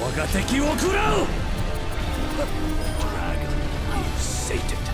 我が敵を食らう Dragon, you sated.